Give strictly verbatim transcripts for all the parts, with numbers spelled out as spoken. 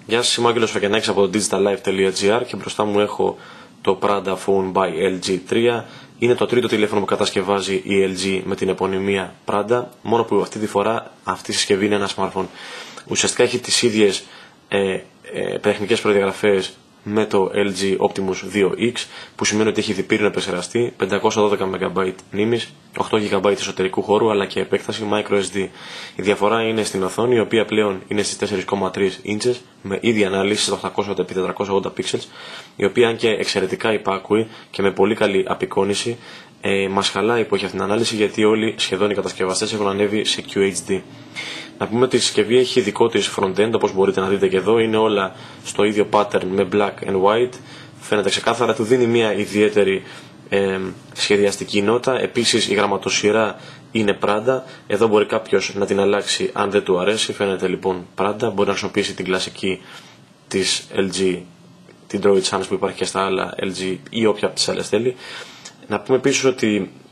Γεια σας, είμαι ο Άγγελος Φακενάκης από το digital life τελεία gr και μπροστά μου έχω το Prada Phone by ελ τζι τρία. Είναι το τρίτο τηλέφωνο που κατασκευάζει η ελ τζι με την επωνυμία Prada, μόνο που αυτή τη φορά αυτή η συσκευή είναι ένα smartphone. Ουσιαστικά έχει τις ίδιες ε, ε, τεχνικές προδιαγραφές με το ελ τζι Optimus δύο εξ, που σημαίνει ότι έχει διπύρινο επεξεργαστή, πεντακόσια δώδεκα μεγαμπάιτ μνήμης, οκτώ γιγαμπάιτ εσωτερικού χώρου αλλά και επέκταση microSD. Η διαφορά είναι στην οθόνη, η οποία πλέον είναι στις τέσσερα κόμμα τρία ίντσες με ίδια ανάλυση στα οκτακόσια επί τετρακόσια ογδόντα pixels, η οποία αν και εξαιρετικά υπάκουη και με πολύ καλή απεικόνηση, ε, μας χαλάει που έχει αυτή την ανάλυση, γιατί όλοι σχεδόν οι κατασκευαστές έχουν ανέβει σε κιου έιτς ντι. Να πούμε ότι η συσκευή έχει δικό της front-end, όπως μπορείτε να δείτε και εδώ, είναι όλα στο ίδιο pattern με black and white, φαίνεται ξεκάθαρα, του δίνει μια ιδιαίτερη ε, σχεδιαστική νότα. Επίσης η γραμματοσυρά είναι Prada, εδώ μπορεί κάποιος να την αλλάξει αν δεν του αρέσει, φαίνεται λοιπόν Prada, μπορεί να χρησιμοποιήσει την κλασική της ελ τζι, την Droid Sans που υπάρχει και στα άλλα ελ τζι ή όποια από τις άλλες θέλει. Να πούμε επίσης ότι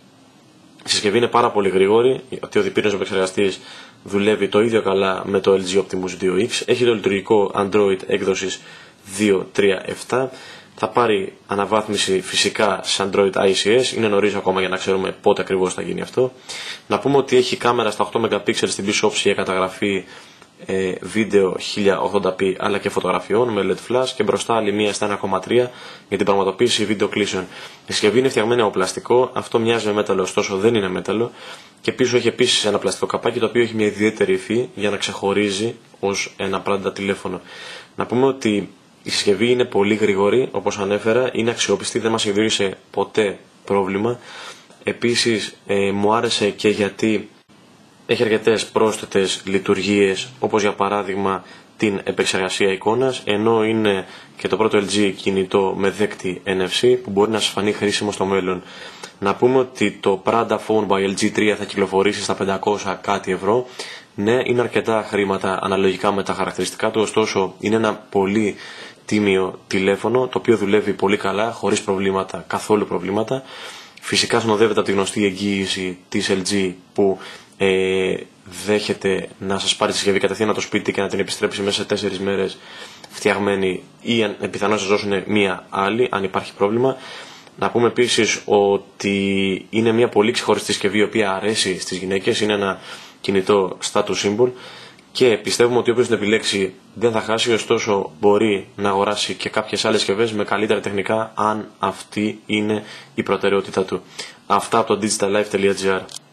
η συσκευή είναι πάρα πολύ γρήγορη, ότι ο διπύρινος επεξεργαστής δουλεύει το ίδιο καλά με το ελ τζι Optimus δύο εξ, έχει το λειτουργικό Android έκδοσης δύο τρία επτά, θα πάρει αναβάθμιση φυσικά σε Android άι σι ες, είναι νωρίς ακόμα για να ξέρουμε πότε ακριβώς θα γίνει αυτό. Να πούμε ότι έχει κάμερα στα οκτώ μεγαπίξελ στην πίσω όψη για καταγραφή ε, βίντεο χίλια ογδόντα πι αλλά και φωτογραφιών με ελ ι ντι flash, και μπροστά άλλη μία στα ένα κόμμα τρία για την πραγματοποίηση βίντεο κλήσεων. Η συσκευή είναι φτιαγμένη από πλαστικό, αυτό μοιάζει με μέταλλο, ωστόσο δεν είναι μέταλλο, και πίσω έχει επίσης ένα πλαστικό καπάκι το οποίο έχει μια ιδιαίτερη υφή για να ξεχωρίζει ως ένα Prada τηλέφωνο. Να πούμε ότι η συσκευή είναι πολύ γρήγορη, όπως ανέφερα, είναι αξιόπιστη, δεν μας δημιούργησε ποτέ πρόβλημα. Επίσης ε, μου άρεσε και γιατί έχει αρκετές πρόσθετες λειτουργίες, όπως για παράδειγμα την επεξεργασία εικόνας, ενώ είναι και το πρώτο ελ τζι κινητό με δέκτη εν εφ σι που μπορεί να σας φανεί χρήσιμο στο μέλλον. Να πούμε ότι το Prada Phone by ελ τζι τρία θα κυκλοφορήσει στα πεντακόσια κάτι ευρώ. Ναι, είναι αρκετά χρήματα αναλογικά με τα χαρακτηριστικά του, ωστόσο είναι ένα πολύ τίμιο τηλέφωνο, το οποίο δουλεύει πολύ καλά, χωρίς προβλήματα, καθόλου προβλήματα. Φυσικά συνοδεύεται από τη γνωστή εγγύηση της ελ τζι που ε, δέχεται να σας πάρει τη συσκευή κατευθείαν από το σπίτι και να την επιστρέψει μέσα σε τέσσερις μέρες φτιαγμένη, ή πιθανώς να σας δώσουν μία άλλη αν υπάρχει πρόβλημα. Να πούμε επίσης ότι είναι μια πολύ ξεχωριστή συσκευή, η οποία αρέσει στις γυναίκες, είναι ένα κινητό status symbol και πιστεύουμε ότι όποιος την επιλέξει δεν θα χάσει, ωστόσο μπορεί να αγοράσει και κάποιες άλλες συσκευές με καλύτερα τεχνικά αν αυτή είναι η προτεραιότητά του. Αυτά από το digital life τελεία gr.